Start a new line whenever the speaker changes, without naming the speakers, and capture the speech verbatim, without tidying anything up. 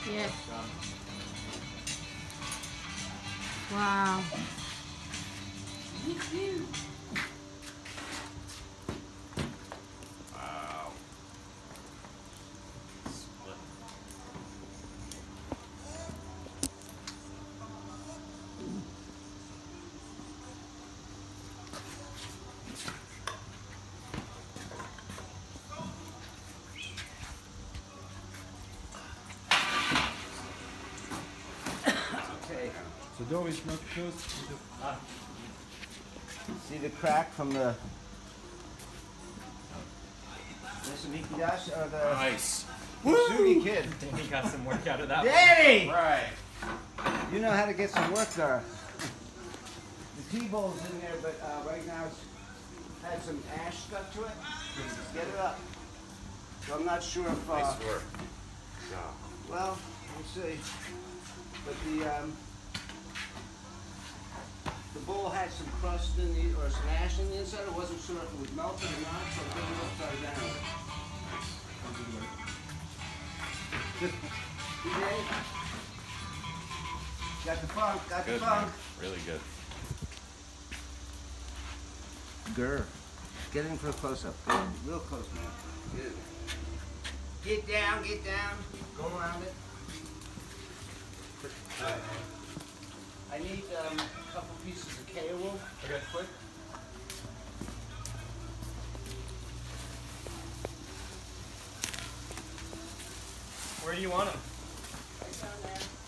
Yeah. Wow.
Wow. Split.
Okay.
So door is not closed.
Ah. See the crack from the Mister Mikidash or the
Nice.
Sugi kid?
Danny got some work out of that.
Danny!
Right.
You know how to get some work done. The T-bowl's in there, but uh, right now it's had some ash stuck to it. Get it up. So I'm not sure if. Uh,
Nice work. Yeah.
Well, we'll see. But the um, the bowl had some crust in the, or some ash in the inside. I wasn't sure if it was melted or not, so I put it upside down. You did? Got the funk, got
Good,
the
man.
funk.
Really good.
Grr. Get in for a close-up. Real close, man. Good. Get down, get down. Go around it. I need um, a couple pieces of kale wool.
Okay.
Quick.
Where do you want them?
Right down there.